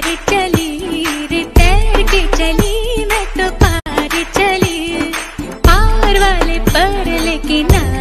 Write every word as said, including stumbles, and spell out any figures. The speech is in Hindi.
पार चली रे, तैर के चली मैं तो पार चली, पार वाले पर लेकिन